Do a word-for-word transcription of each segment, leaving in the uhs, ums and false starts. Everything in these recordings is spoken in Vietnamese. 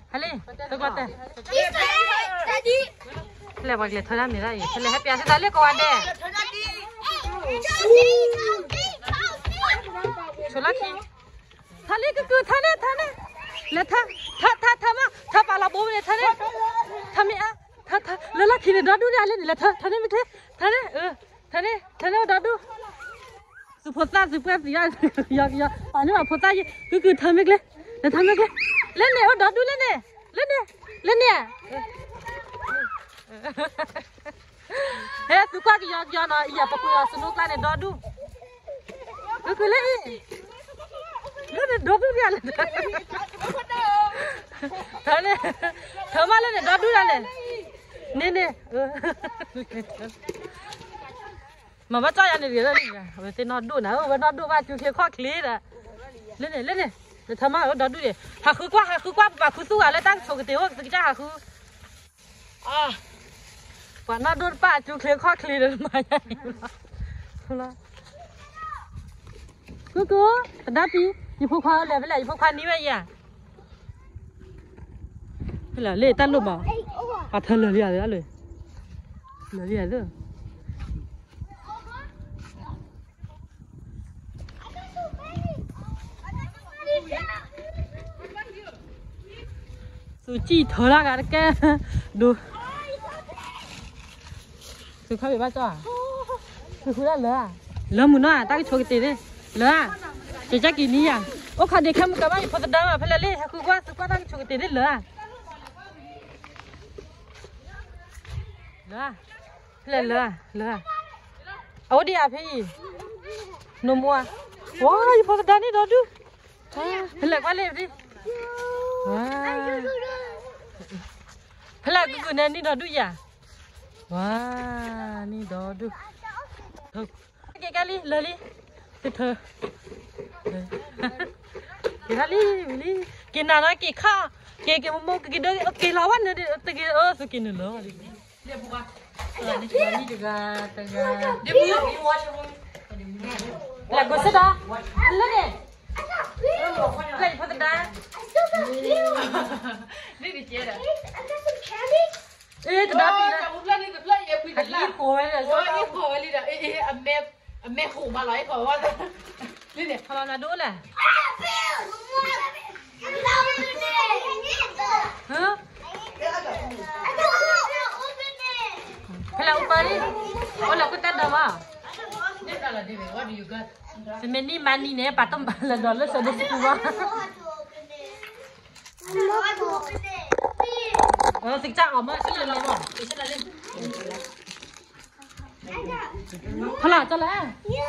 hả đi tôi qua đây lấy bạc lấy thôi làm gì đấy lấy hết tiền sẽ lấy con đây cho lắc đi thằng này cứ cứ thằng này thằng này lấy thằng thằng thằng thằng mà thằng bà là bố này thằng này thằng mẹ thằng thằng lấy lắc khi này đó đu đi lấy thằng thằng này mới thế thằng này ừ thằng này thằng này đó đu sự phật ta sự phật gì à giờ giờ anh nói phật ta gì cứ cứ thằng mấy cái lấy thằng mấy cái lên này đó đu lên này lên này lên này hết tụi qua cái giờ giờ nó giờ bắt đầu sân nước này đó đu cứ cứ lấy lên này đó đu ra lên thằng này thằng mà lên này đó đu ra lên nè nè mà bắt cho anh này rồi đi vậy thì nó đu nữa nó đu vào chỗ khoa khí đó lên này lên này thằng mà đó đu đi hà khứ qua hà khứ qua và khứ su à lấy tăng chỗ cái tiêu cái cha hà khứ à và nó đu vào chỗ kia khoa khí rồi mà nhá cứ cứ đá tí như phô khoa này với lại phô khoa ní vậy à hay là lê tan đâu mà à thân lừa lừa rồi lừa lừa rồi sự chi thở ra cả cái đồ sự khác biệt bao nhiêu à sự khứ là lừa à lừa muốn nó à ta cái chỗ cái tiền đấy lừa à chỉ chắc gì ní à ô khá để khăm cả bao nhiêu phần đam à phải là lê khứ qua khứ qua ta cái chỗ cái tiền đấy lừa à lừa lừa lừa lừa ở đi à phi nô mua wow phần đam này đó chứ phải là qua lên đi wow phải là cái này đi đó đu à wow đi đó đu thôi cái cái đi lừa đi từ từ cái đi đi cái nào nói cái kha cái cái một cái đó cái lawan nữa cái cái ờ số cái nữa đi dia buka ini juga ini juga tengah dia buka ini watch lah gue sudah lu deh lagi pada dah ini di tiada eh tetapi kamu bilang ini bilang ya pilih lah ini kau ini ini kau ini dah eh eh amme amme kau malah kau ada ini deh kalau nak dulu lah hah Hello, buddy. Hola, ¿qué tal, dama? What do you got? So many money, ne? Patom bala dollar so this is what. Oh, sik chak om ơi, lên lên rồi. Lên lên. Hola, cho lại.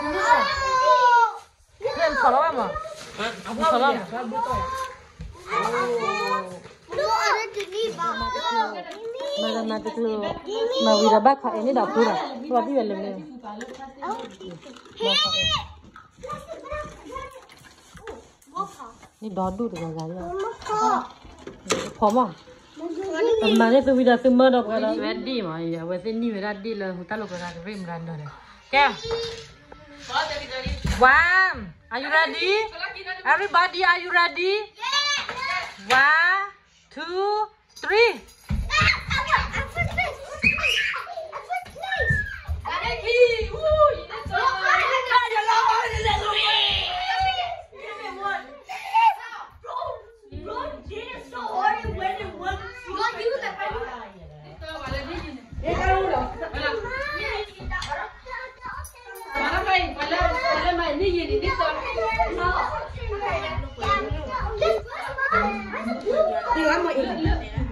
Lên khổ lắm mà. Khổ lắm. Mana mati tu, mau wira bak kah ini dapur ah, buat dia lele. Ini dadu tu kan saya. Poma. Mana tu wira semua dah kalau. Ready mah ya, wes ini ready lah, kita lu kena rim randa deh. Okay. One, are you ready? Everybody, are you ready? One, two, three. Hãy subscribe cho kênh Ghiền Mì Gõ để không bỏ lỡ những video hấp dẫn.